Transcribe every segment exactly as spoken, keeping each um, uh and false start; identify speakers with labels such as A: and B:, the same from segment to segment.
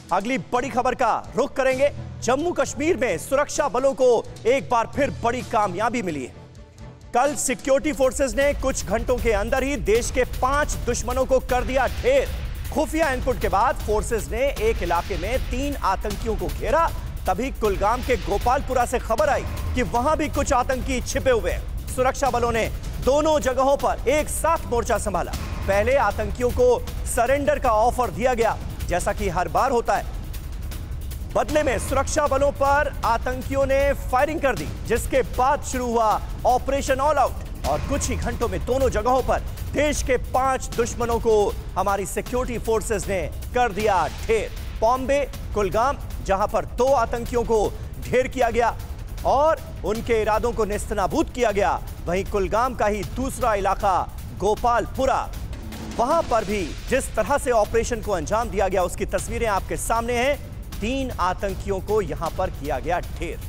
A: अगली बड़ी खबर का रुख करेंगे। जम्मू कश्मीर में सुरक्षा बलों को एक बार फिर बड़ी कामयाबी मिली है। कल सिक्योरिटी फोर्सेस ने कुछ घंटों के अंदर ही देश के पांच दुश्मनों को कर दिया ढेर। खुफिया इनपुट के बाद फोर्सेस ने एक इलाके में तीन आतंकियों को घेरा। तभी कुलगाम के गोपालपुरा से खबर आई कि वहां भी कुछ आतंकी छिपे हुए हैं। सुरक्षा बलों ने दोनों जगहों पर एक साथ मोर्चा संभाला। पहले आतंकियों को सरेंडर का ऑफर दिया गया, जैसा कि हर बार होता है। बदले में सुरक्षा बलों पर आतंकियों ने फायरिंग कर दी, जिसके बाद शुरू हुआ ऑपरेशन ऑल आउट और कुछ ही घंटों में दोनों जगहों पर देश के पांच दुश्मनों को हमारी सिक्योरिटी फोर्सेस ने कर दिया ढेर। पॉम्बे, कुलगाम, जहां पर दो आतंकियों को ढेर किया गया और उनके इरादों को नेस्तनाबूद किया गया, वहीं कुलगाम का ही दूसरा इलाका गोपालपुरा, वहां पर भी जिस तरह से ऑपरेशन को अंजाम दिया गया उसकी तस्वीरें आपके सामने हैं। तीन आतंकियों को यहां पर किया गया ढेर।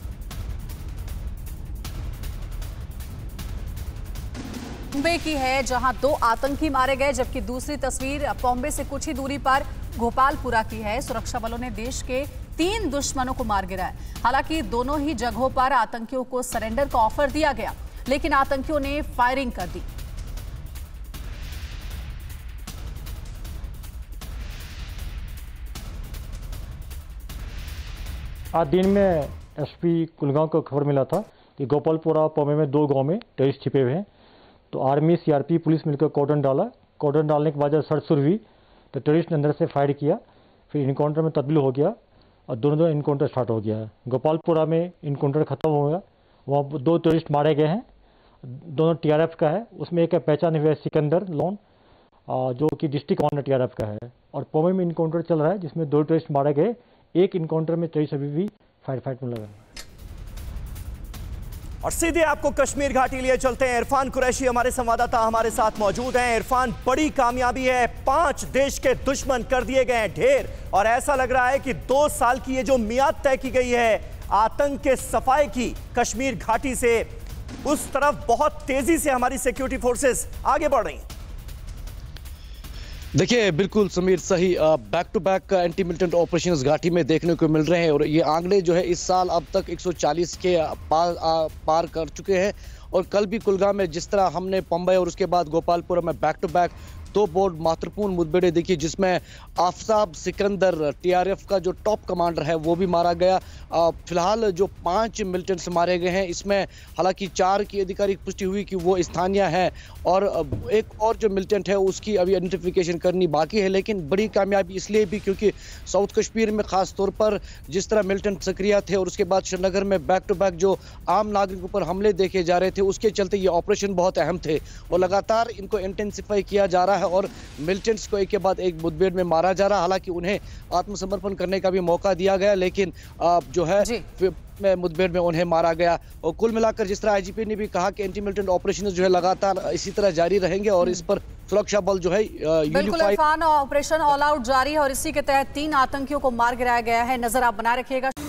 B: पॉम्बे की है, जहां दो आतंकी मारे गए, जबकि दूसरी तस्वीर पॉम्बे से कुछ ही दूरी पर गोपालपुरा की है। सुरक्षा बलों ने देश के तीन दुश्मनों को मार गिराया। हालांकि दोनों ही जगहों पर आतंकियों को सरेंडर का ऑफर दिया गया, लेकिन आतंकियों ने फायरिंग कर दी।
C: आज दिन में एसपी कुलगांव को खबर मिला था कि गोपालपुरा पौमे में दो गांव में टेररिस्ट छिपे हुए हैं। तो आर्मी, सीआरपी, पुलिस मिलकर कॉर्डन डाला। कॉर्डन डालने के बाद जब सर्च शुरू हुई तो टेररिस्ट ने अंदर से फायर किया। फिर इनकाउंटर में तब्दील हो गया और दोनों दोनों इनकाउंटर स्टार्ट हो गया है। गोपालपुरा में इनकाउंटर खत्म हो गया, वहाँ दो टेररिस्ट मारे गए हैं। दोनों टीआरएफ का है। उसमें एक पहचान हुआ है सिकंदर लोन, जो कि डिस्ट्रिक्ट कमांडर टीआरएफ का है। और पौमे में इनकाउंटर चल रहा है, जिसमें दो टेररिस्ट मारे गए। एक इनकाउंटर में टेररिस्ट अभी भी फायर फाइट में लगा है।
A: और सीधे आपको कश्मीर घाटी लिए चलते हैं। इरफान कुरैशी हमारे संवाददाता हमारे साथ मौजूद हैं। इरफान, बड़ी कामयाबी है, पांच देश के दुश्मन कर दिए गए हैं ढेर और ऐसा लग रहा है कि दो साल की ये जो मियाद तय की गई है आतंक के सफाए की कश्मीर घाटी से, उस तरफ बहुत तेजी से हमारी सिक्योरिटी फोर्सेस आगे बढ़ रही हैं।
D: देखिए, बिल्कुल समीर, सही। Back to back anti militant operations घाटी में देखने को मिल रहे हैं और ये आंकड़े जो है इस साल अब तक एक सौ चालीस के पार पार कर चुके हैं। और कल भी कुलगाम में जिस तरह हमने पम्बई और उसके बाद गोपालपुरा में बैक टू बैक दो बहुत महत्वपूर्ण मुठभेड़ें देखी, जिसमें आफताब सिकंदर टीआरएफ का जो टॉप कमांडर है वो भी मारा गया। फिलहाल जो पांच मिलिटेंट्स मारे गए हैं, इसमें हालांकि चार की आधिकारिक पुष्टि हुई कि वो स्थानीय हैं और एक और जो मिलिटेंट है उसकी अभी आइडेंटिफिकेशन करनी बाकी है। लेकिन बड़ी कामयाबी इसलिए भी क्योंकि साउथ कश्मीर में खास तौर पर जिस तरह मिलिटेंट सक्रिय थे और उसके बाद श्रीनगर में बैक टू बैक जो आम नागरिकों पर हमले देखे जा रहे थे, उसके चलते ये ऑपरेशन बहुत अहम थे और लगातार इनको इंटेंसिफाई किया जा रहा है और मिलिटेंट्स को एक के बाद एक मुठभेड़ में मारा जा रहा। हालांकि उन्हें आत्मसमर्पण करने का भी मौका दिया गया, लेकिन जो है में मुठभेड़ में उन्हें मारा गया। और कुल मिलाकर जिस तरह आईजीपी ने भी कहा कि एंटी मिलिटेंट ऑपरेशन जो है लगातार इसी तरह जारी रहेंगे और इस पर सुरक्षा बल जो है
B: बिल्कुल इरफान, ऑपरेशन ऑल आउट जारी है और इसी के तहत तीन आतंकियों को मार गिराया गया है। नजर आप बना रखिएगा।